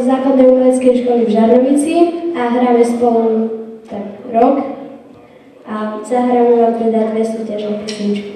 základnej umeleckej školy v Žarnovici a hráme spolu tak rok a zahráme vám teda 2 súťažné pesničky.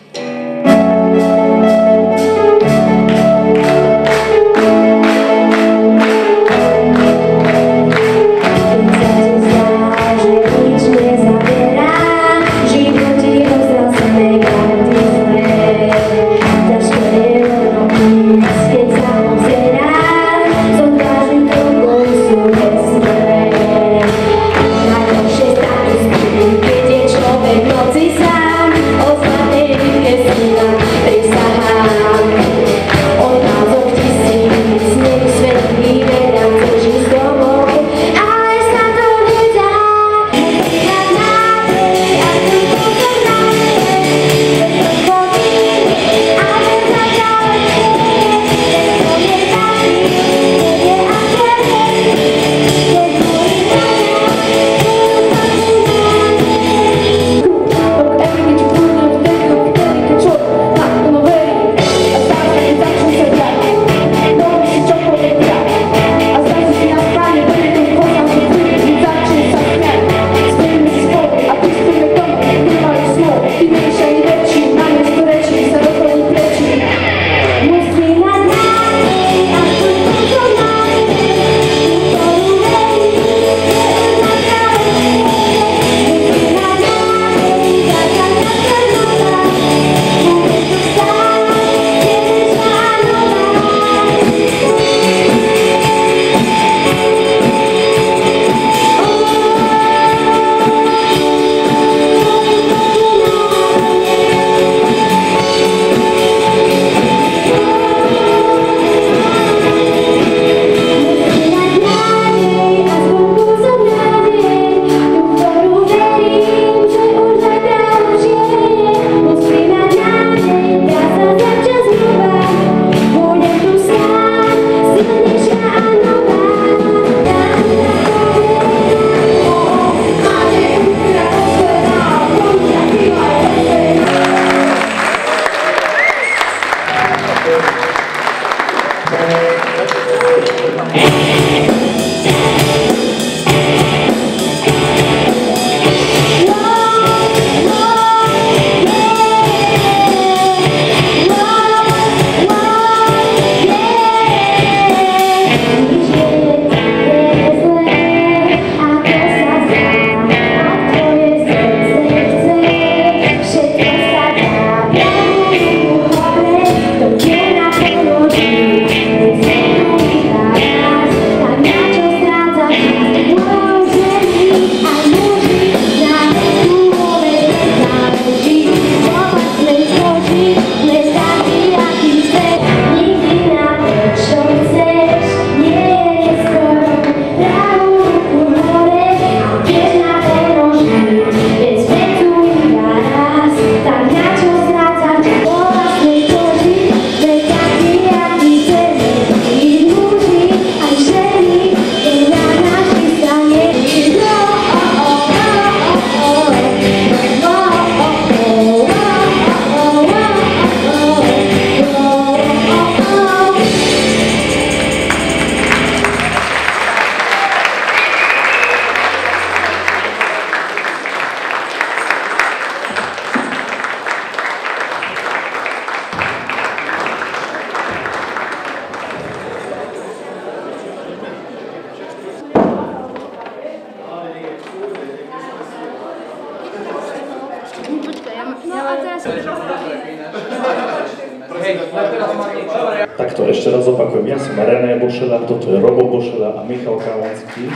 Takto ešte raz opakujem, ja som René Bošela, toto je Robo Bošela a Michal Kalanský.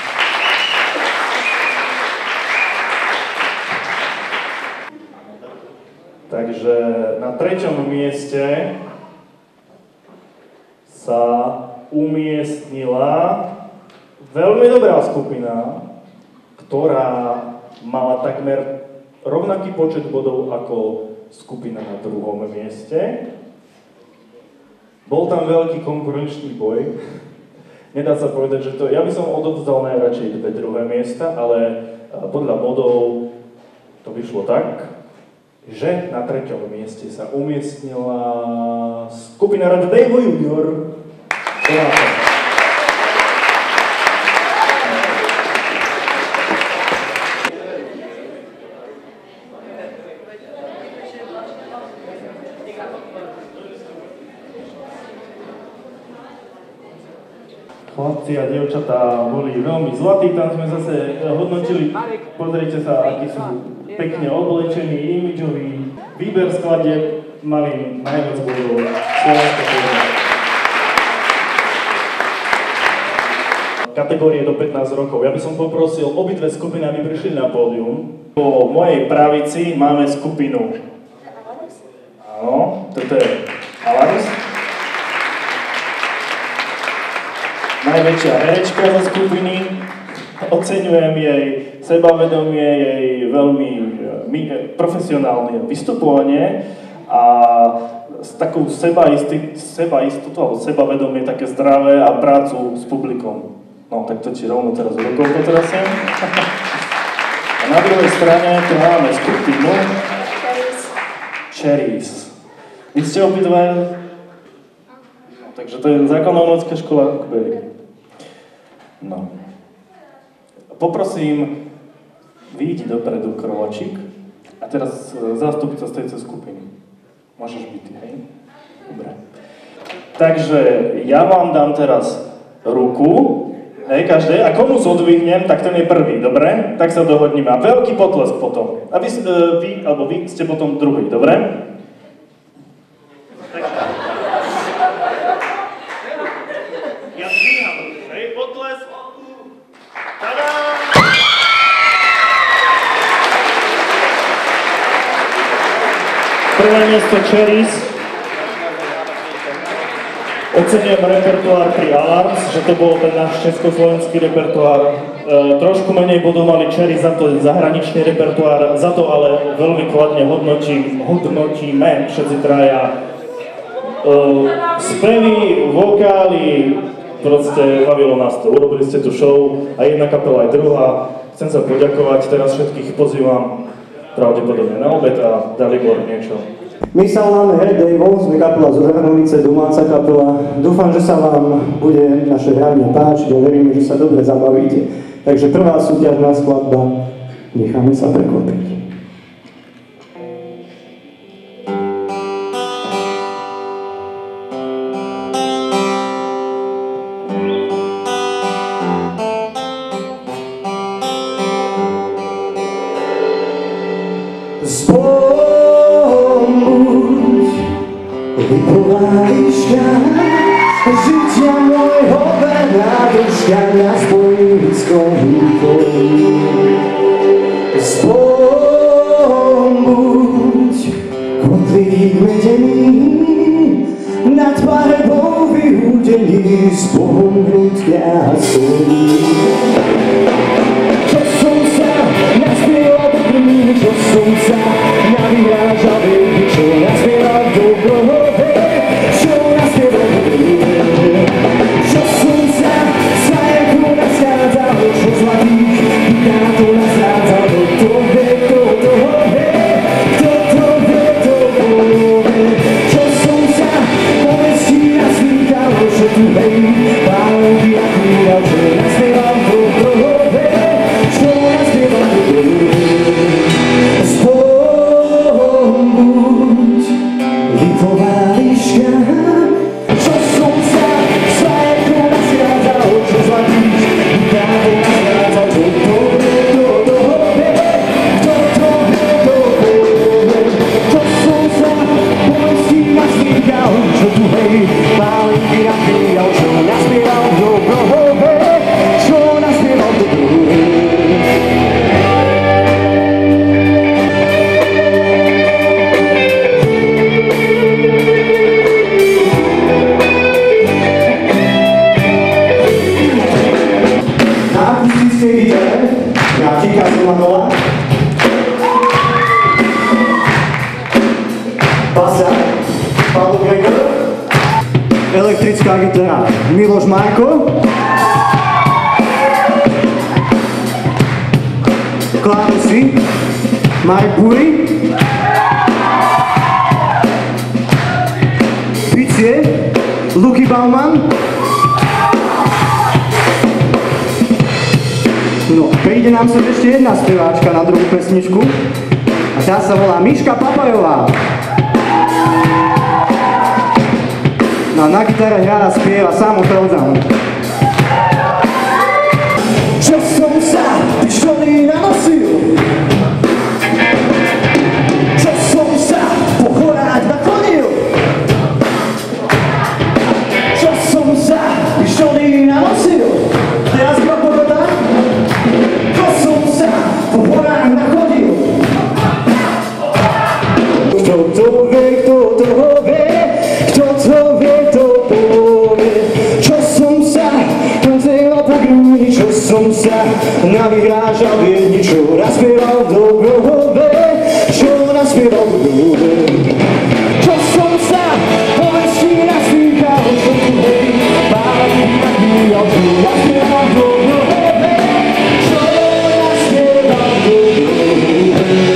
Takže na 3. mieste sa umiestnila veľmi dobrá skupina, ktorá mala takmer rovnaký počet bodov ako skupina na 2. mieste. Bol tam veľký konkurenčný boj. Nedá sa povedať, že to... Ja by som odovzdal najradšej 2. miesta, ale podľa bodov to vyšlo tak, že na 3. mieste sa umiestnila skupina Rad Dejvo Junior. Chlapci a dievčatá boli veľmi zlatí, tam sme zase hodnotili, pozrite sa, akí sú pekne oblečení, imidžoví, výber skladieb mali najviac bodov Slovenska povedať. Kategórie do 15 rokov. Ja by som poprosil obidve skupiny, aby prišli na pódium. Po mojej pravici máme skupinu. Áno, toto je Alarus. Najväčšia herečka zo skupiny. Oceňujem jej sebavedomie, jej veľmi profesionálne vystupovanie a s takou sebaistotou alebo sebavedomie také zdravé a prácu s publikom. No, tak to ti rovno teraz rukou potrasiem. A na druhej strane tu máme skupinu Cherries. Vy ste obidve? No, takže to je základná umelecká škola Kubely. No. Poprosím, vyjdi dopredu krôčik a teraz zástupca z tejto skupiny. Môžeš byť ty, hej? Dobre. Takže ja vám dám teraz ruku, hej, každé, a komu zodvihnem, tak ten je prvý, dobre? Tak sa dohodníme. A veľký potlesk potom. A vy ste potom druhý, dobre? Ja zdvíham, hej, potlesk. Tada! Prvé miesto Cherries. Oceňujem repertoár pri Alarms, že to bol ten náš československý repertoár. Trošku menej bodov mali Cherries za to zahraničný repertoár, za to ale veľmi kladne hodnotíme všetci traja. Spevy, vokály, proste bavilo nás to. Urobili ste tu show, aj jedna kapela, aj druhá. Chcem sa poďakovať, teraz všetkých pozývam pravdepodobne na obed a Dalibor niečo. My sa voláme Head Davo, sme kapela zo Žarnovice, domáca kapela. Dúfam, že sa vám bude naše hranie páčiť a veríme, že sa dobre zabavíte. Takže prvá súťažná skladba, necháme sa prekvapiť. Vyplovališka życia mojho vernáduška na spojenickom poli. Spombuď, kotlík medený, na tváre bol vyhúdený, s Bohom hrudka solí. Čo som sa naspieval do dní, čo som sa navyhrážal veľký, čo naspieval do broho. Elektrická gitara Miloš Marko, klávesy Marek Buri, bicie Luky Bauman. No, príde nám sem ešte jedna speváčka na druhú pesničku a tá sa volá Miška Papajová. No, na gitare hrá a spieva Samo Feldzan. Čo som sa pištolí nanosil, čo som sa po horách naklonil, čo som sa pištolí nanosil. Teraz ma pogoda, čo som sa po horách naklonil. Kto to vie, kto to vie, kto to vie, to povie. Čo som sa chcel pogrúniť, čo som sa navyrážal viedni, čo naspieval v Dobrove, čo naspieval v Dobrove. Čo som sa povestí naspíchal, čo tu hej, páli nabíjal, čo naspieval v Dobrove, čo naspieval v Dobrove.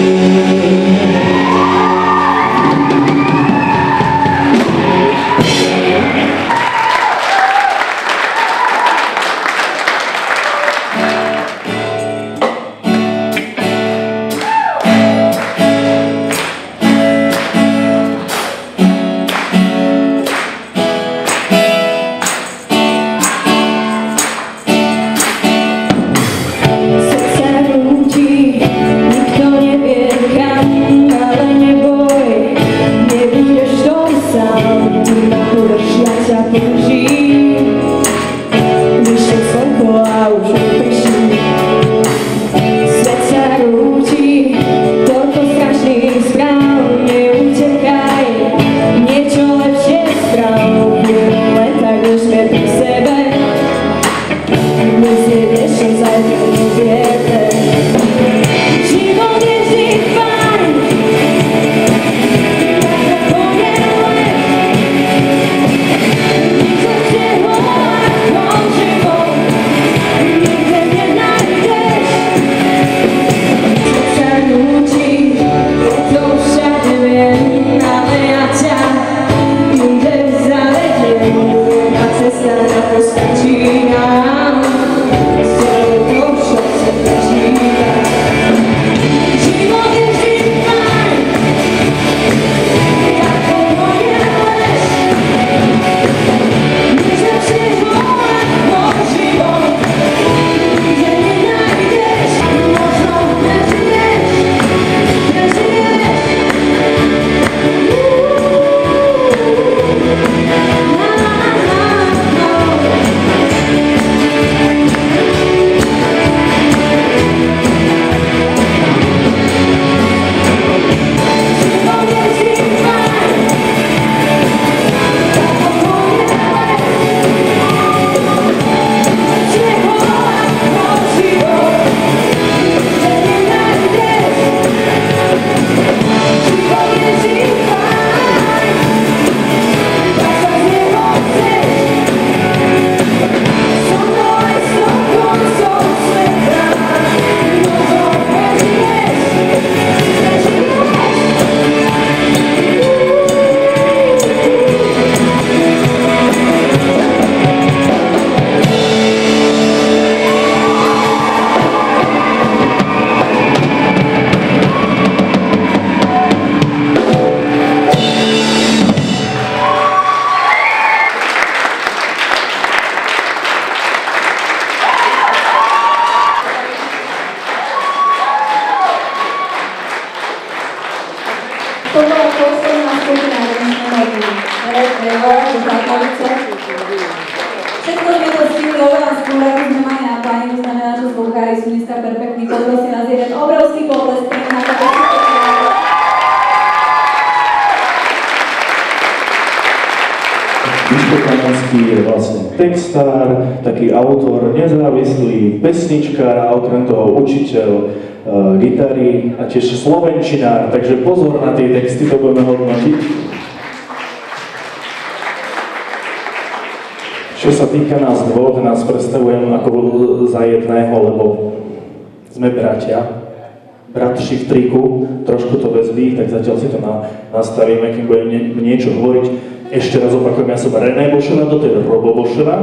Všetko sme to stihli oveľa skôr, ako sme mali na pláne, to znamená, že zvukári sú dneska perfektní. Poprosím vás jeden obrovský potlesk pre nás. Miško Kamanský je vlastne textár, taký autor, nezávislý, pesničkár a okrem toho učiteľ gitary a tiež slovenčinár, takže pozor na tie texty, to budeme hodnotiť. Čo sa týka nás dvoch, nás predstavujem ako za jedného, lebo sme bratia, bratši v triku, trošku to vezví, tak zatiaľ si to nastavíme, kým budem niečo hovoriť. Ešte raz opakujem, ja som René Boševa, toto je Robo Boševa.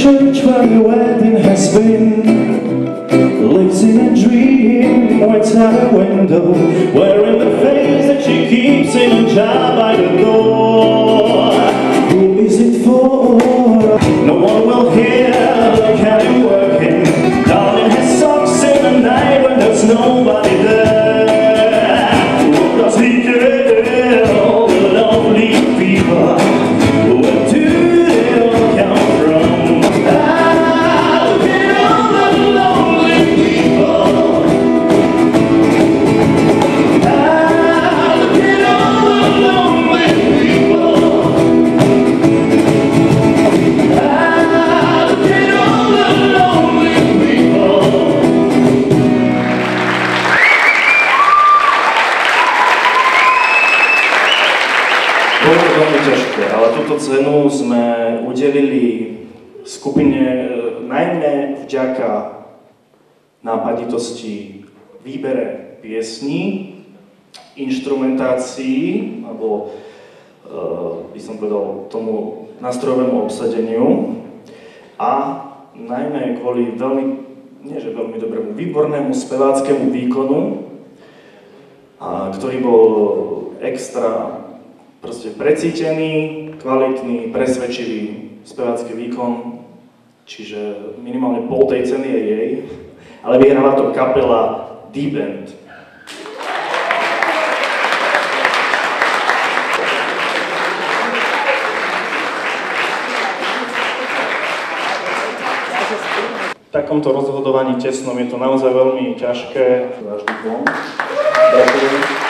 church where the wedding has been lives in a dream, waits at a window, wearing the face that she keeps in a jar by the door. Who is it for? No one will hear the caddy working, darning his socks in the night when there's nobody there. What does he care? All the lovely people, where do they all come from? Look at all the lonely people. Look at all the lonely people. Look at all the lonely people. Bolo to veľmi ťažké, ale túto cenu sme udelili skupine najmä vďaka nápaditosti výbere piesní, inštrumentácii, alebo by som povedal tomu nástrojovému obsadeniu a najmä kvôli veľmi, nie že veľmi dobrému, výbornému speváckému výkonu, ktorý bol extra proste precítený, kvalitný, presvedčivý spevácky výkon, čiže minimálne pol tej ceny je jej, ale vyhráva to kapela D-Band. V takomto rozhodovaní tesnom je to naozaj veľmi ťažké. Váš diplom. Ďakujem.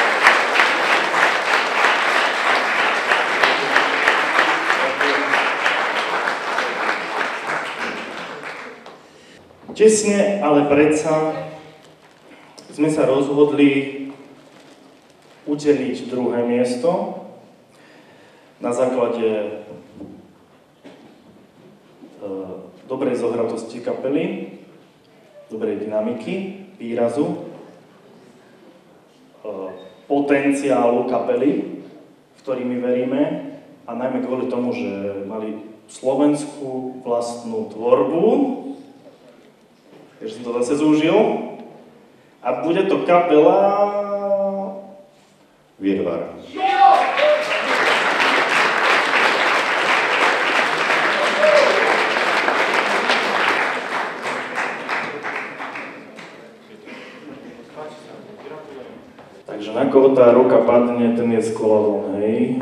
Tesne, ale predsa sme sa rozhodli udeliť druhé miesto na základe dobrej zohratosti kapely, dobrej dynamiky, výrazu, potenciálu kapely, v ktorý my veríme, a najmä kvôli tomu, že mali slovenskú vlastnú tvorbu, takže som to zase zúžil, a bude to kapela Virvar. Takže na koho tá ruka padne, ten je skolavom, hej?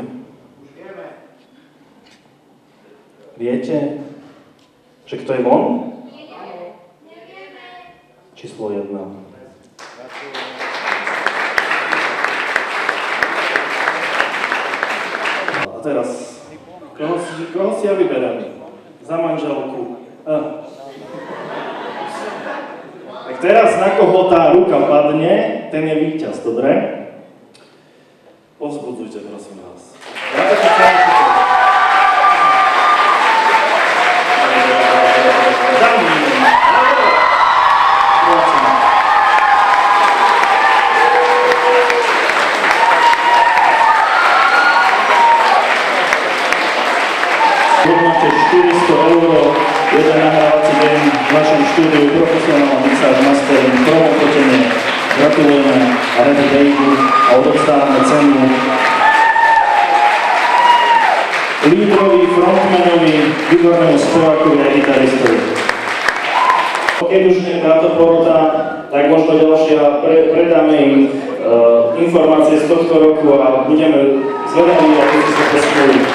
Viete, že kto je von? Číslo 1. A teraz, koho si ja vyberám? Za manželku. Tak teraz, na koho tá ruka padne, ten je víťaz, dobre? Povzbudzujte, prosím vás. Hodnote 400 €, jeden nahrávací deň v našom štúdiu, profesionálna mixáž, mastering, promo fotenie. Gratulujeme a happy baby a odovzdávame cenu lídrovi, frontmanovi, výbornému spevákovi a gitaristovi. Keď už nie je táto porota, tak možno ďalšia, predáme im informácie z tohto roku a budeme zvedaví, ako si sa pospojili.